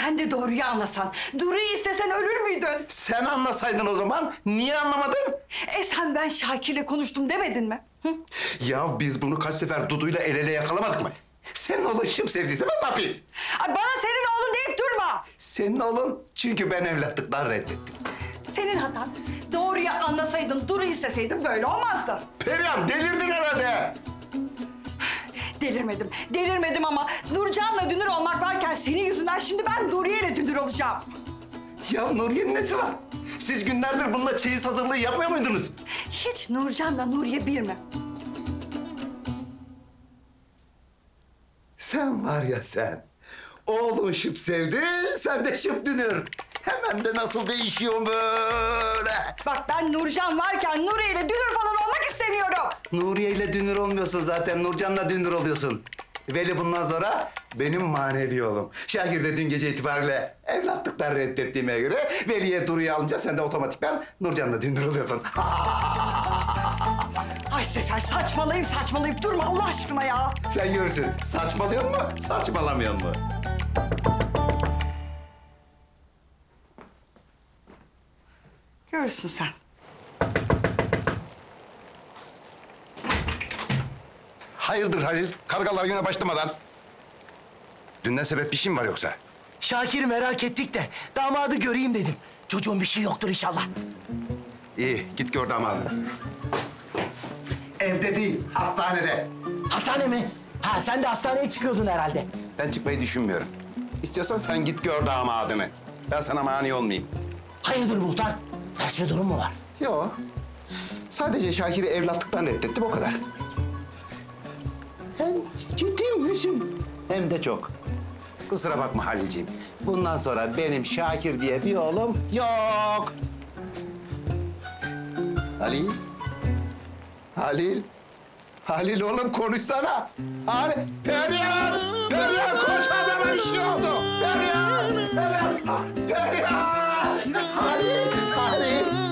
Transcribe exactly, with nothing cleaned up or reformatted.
sen de doğruyu anlasan. Duru'yu istesen ölür müydün? Sen anlasaydın o zaman. Niye anlamadın? E sen ben Şakir'le konuştum demedin mi? Hı? Ya biz bunu kaç sefer Dudu'yla el ele yakalamadık mı? Senin oğlun şıp sevdiyse ben ne yapayım? Ay bana senin oğlun deyip durma. Senin oğlun çünkü ben evlatlıktan reddettim. Senin hatan. Doğruyu anlasaydın, Duru'yu isteseydin böyle olmazdı. Perihan delirdin herhalde. Delirmedim, delirmedim ama Nurcan'la dünür olmak varken senin yüzünden şimdi ben Nuriye'yle dünür olacağım. Ya Nuriye'nin nesi var? Siz günlerdir bununla çeyiz hazırlığı yapmıyor muydunuz? Hiç Nurcan'la Nuriye bir mi? Sen var ya sen. Oğlun şıp sevdi, sen de şıp dünür. Hemen de nasıl değişiyor böyle. Bak ben Nurcan varken Nuriye'yle dünür falan olmak istemiyorum. Nuriye ile dünür olmuyorsun zaten, Nurcan'la dünür oluyorsun. Veli bundan sonra benim manevi oğlum. Şakir de dün gece itibariyle evlatlıktan reddettiğime göre Veli'ye Duru'yu alınca sen de otomatikman Nurcan'la dünür oluyorsun. Ay Sefer saçmalayıp saçmalayıp durma Allah aşkına ya. Sen görürsün. Saçmalıyor mu, saçmalamıyor mu? Görürsün sen. Hayırdır Halil? Kargalar güne başlamadan. Dünden sebep bir şey mi var yoksa? Şakir'i merak ettik de damadı göreyim dedim. Çocuğun bir şey yoktur inşallah. İyi, git gör damadını. Evde değil, hastanede. Hastane mi? Ha sen de hastaneye çıkıyordun herhalde. Ben çıkmayı düşünmüyorum. İstiyorsan sen git gör damadını. Ben sana mani olmayayım. Hayırdır muhtar? Ters bir durum mu var? Yok. Sadece Şakir'i evlatlıktan reddettim, o kadar. Sen ciddi misin? Hem de çok. Kusura bakma Halilciğim. Bundan sonra benim Şakir diye bir oğlum yok. Halil. Halil. Halil oğlum konuşsana. Halil. Perihan! Perihan koş, adama bir şey oldu. Perihan! Perihan! Perihan! Halil! Halil!